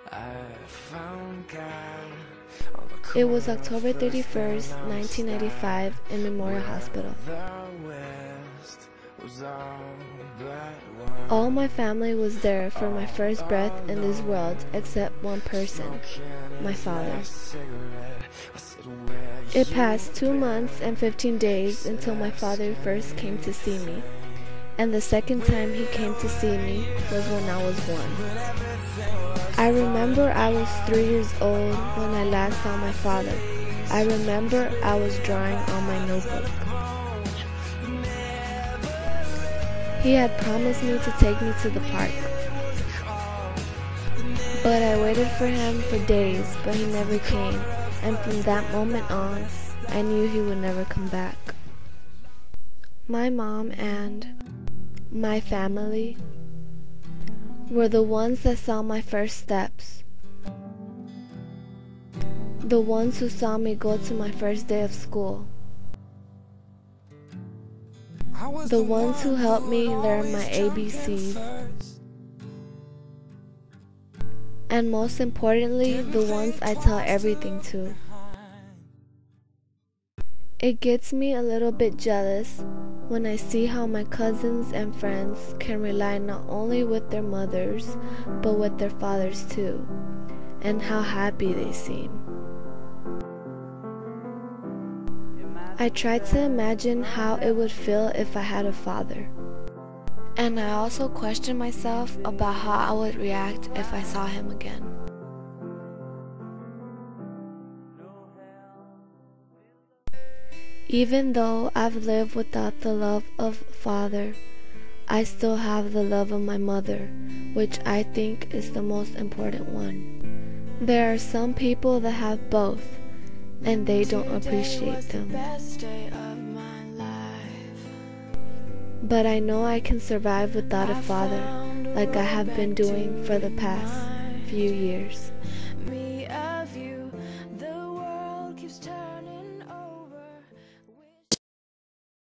It was October 31st, 1995 in Memorial Hospital. All my family was there for my first breath in this world except one person, my father. It passed 2 months and 15 days until my father first came to see me, and the second time he came to see me was when I was 1. I remember I was 3 years old when I last saw my father. I remember I was drawing on my notebook. He had promised me to take me to the park, but I waited for him for days, but he never came, and from that moment on, I knew he would never come back. My mom and my family were the ones that saw my first steps, the ones who saw me go to my first day of school, the ones who helped me learn my ABCs, and most importantly, the ones I tell everything to. It gets me a little bit jealous when I see how my cousins and friends can rely not only with their mothers, but with their fathers too, and how happy they seem. I tried to imagine how it would feel if I had a father. And I also questioned myself about how I would react if I saw him again. Even though I've lived without the love of a father, I still have the love of my mother, which I think is the most important one. There are some people that have both, and they don't appreciate them. But I know I can survive without a father, like I have been doing for the past few years.